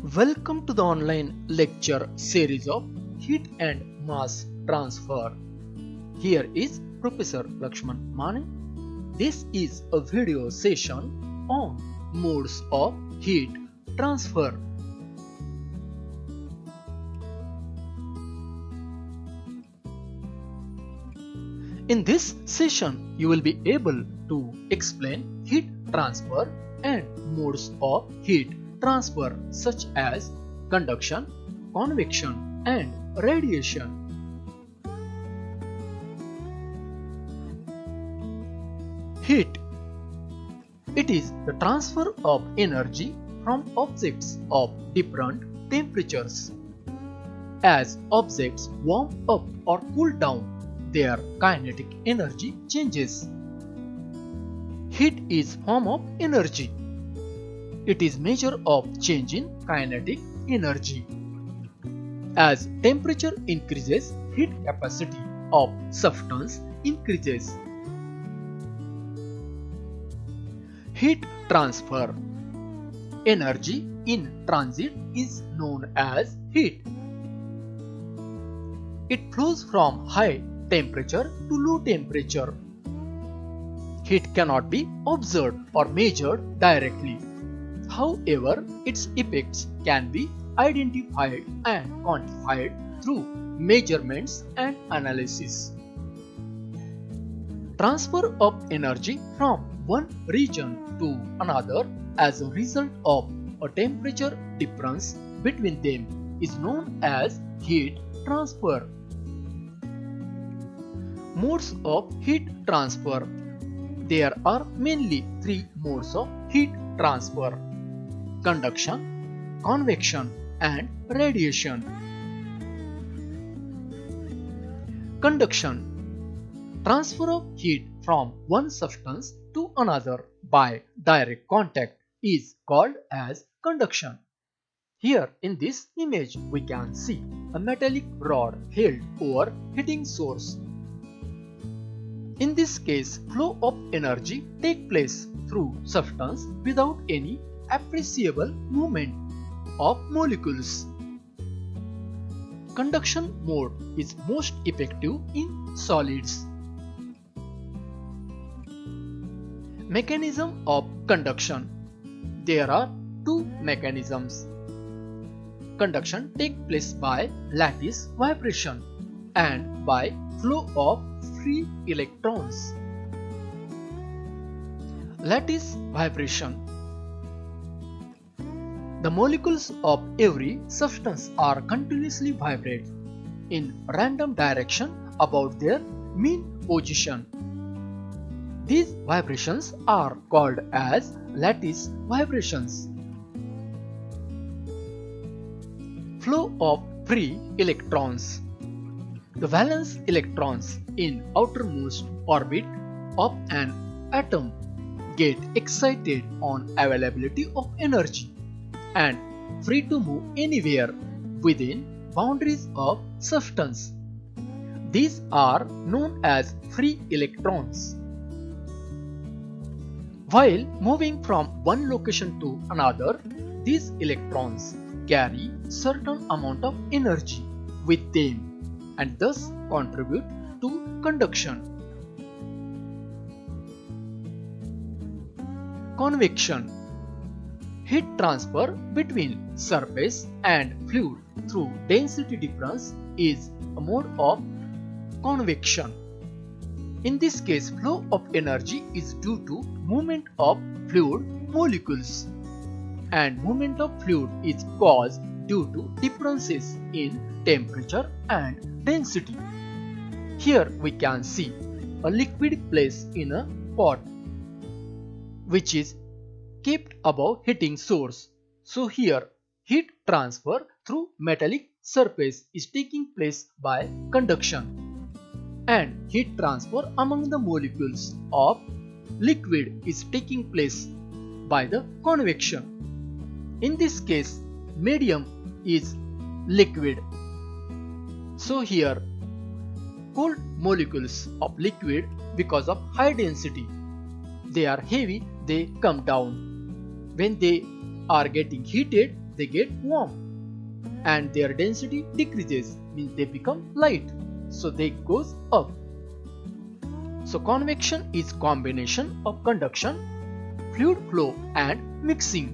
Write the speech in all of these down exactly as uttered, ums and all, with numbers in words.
Welcome to the online lecture series of Heat and Mass Transfer. Here is Professor Lakshman Mane. This is a video session on modes of heat transfer. In this session, you will be able to explain heat transfer and modes of heat transfer such as conduction, convection, and radiation. Heat. It is the transfer of energy from objects of different temperatures. As objects warm up or cool down, their kinetic energy changes. Heat is form of energy. It is measure of change in kinetic energy. As temperature increases, heat capacity of substance increases. Heat transfer. Energy in transit is known as heat. It flows from high temperature to low temperature. Heat cannot be observed or measured directly. However, its effects can be identified and quantified through measurements and analysis. Transfer of energy from one region to another as a result of a temperature difference between them is known as heat transfer. Modes of heat transfer. There are mainly three modes of heat transfer: conduction, convection, and radiation. Conduction. Transfer of heat from one substance to another by direct contact is called as conduction. Here in this image we can see a metallic rod held over heating source. In this case, flow of energy takes place through substance without any appreciable movement of molecules. Conduction mode is most effective in solids. Mechanism of conduction. There are two mechanisms. Conduction takes place by lattice vibration and by flow of free electrons. Lattice vibration. The molecules of every substance are continuously vibrate in random direction about their mean position. These vibrations are called as lattice vibrations. Flow of free electrons. The valence electrons in outermost orbit of an atom get excited on availability of energy and free to move anywhere within boundaries of substance. These are known as free electrons. While moving from one location to another, these electrons carry certain amount of energy with them and thus contribute to conduction. Convection. Heat transfer between surface and fluid through density difference is a mode of convection. In this case, flow of energy is due to movement of fluid molecules, and movement of fluid is caused due to differences in temperature and density. Here we can see a liquid placed in a pot which is kept above heating source. So here heat transfer through metallic surface is taking place by conduction, and heat transfer among the molecules of liquid is taking place by the convection. In this case, medium is liquid. So here cold molecules of liquid, because of high density, they are heavy, they come down. When they are getting heated, they get warm, and their density decreases, means they become light, so they goes up. So convection is combination of conduction, fluid flow and mixing.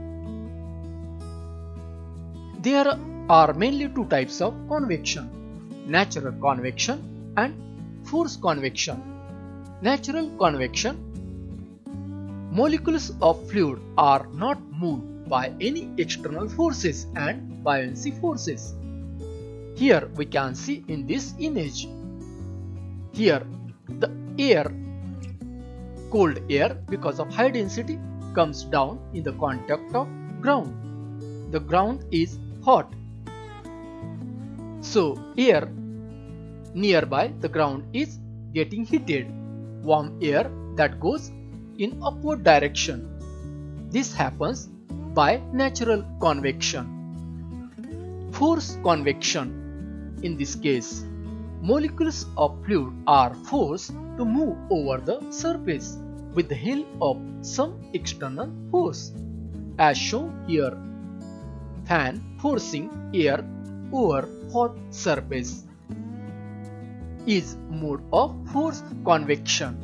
There are mainly two types of convection: natural convection and forced convection. Natural convection: molecules of fluid are not moved by any external forces and buoyancy forces. Here we can see in this image. Here the air, cold air, because of high density, comes down in the contact of ground. The ground is hot, so air nearby the ground is getting heated. Warm air that goes in upward direction. This happens by natural convection. Forced convection: in this case, molecules of fluid are forced to move over the surface with the help of some external force, as shown here. Fan forcing air over hot surface is mode of forced convection.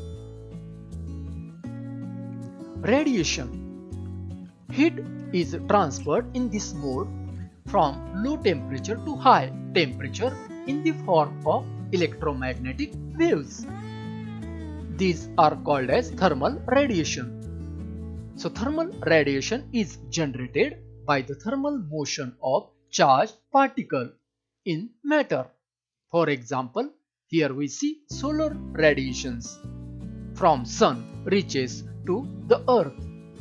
Radiation: heat is transferred in this mode from low temperature to high temperature in the form of electromagnetic waves. These are called as thermal radiation. So thermal radiation is generated by the thermal motion of charged particle in matter. For example, here we see solar radiations from sun reaches to the earth.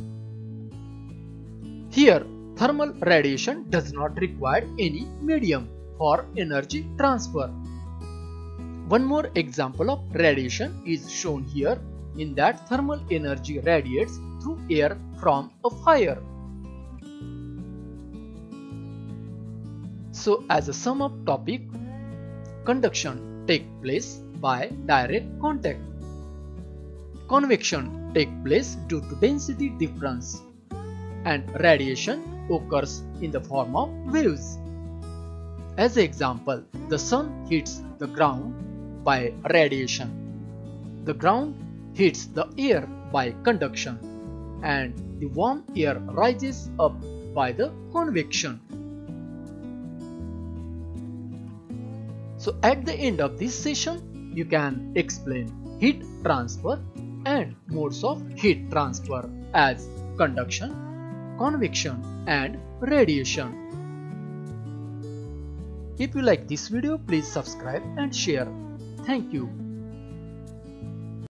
Here thermal radiation does not require any medium for energy transfer. One more example of radiation is shown here, in that thermal energy radiates through air from a fire. So as a sum up topic, conduction takes place by direct contact. Convection takes place due to density difference, and radiation occurs in the form of waves. As an example, the sun hits the ground by radiation. The ground hits the air by conduction, and the warm air rises up by the convection. So at the end of this session, you can explain heat transfer and modes of heat transfer as conduction, convection and radiation. If you like this video, please subscribe and share. Thank you.